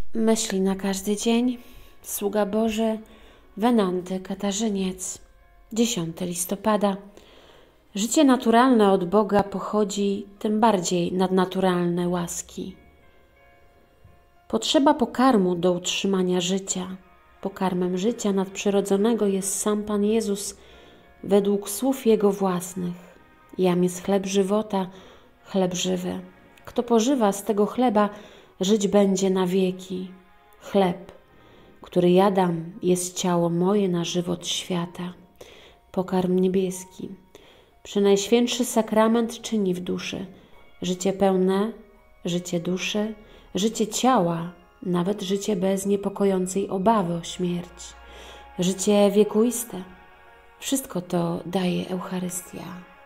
Myśli na każdy dzień. Sługa Boży Wenanty Katarzyniec. 10 listopada. Życie naturalne od Boga pochodzi tym bardziej nadnaturalne łaski. Potrzeba pokarmu do utrzymania życia. Pokarmem życia nadprzyrodzonego jest sam Pan Jezus według słów Jego własnych. Jam jest chleb żywota, chleb żywy. Kto pożywa z tego chleba, żyć będzie na wieki. Chleb, który jadam, jest ciało moje na żywot świata. Pokarm niebieski. Przenajświętszy sakrament czyni w duszy życie pełne, życie duszy, życie ciała, nawet życie bez niepokojącej obawy o śmierć, życie wiekuiste. Wszystko to daje Eucharystia.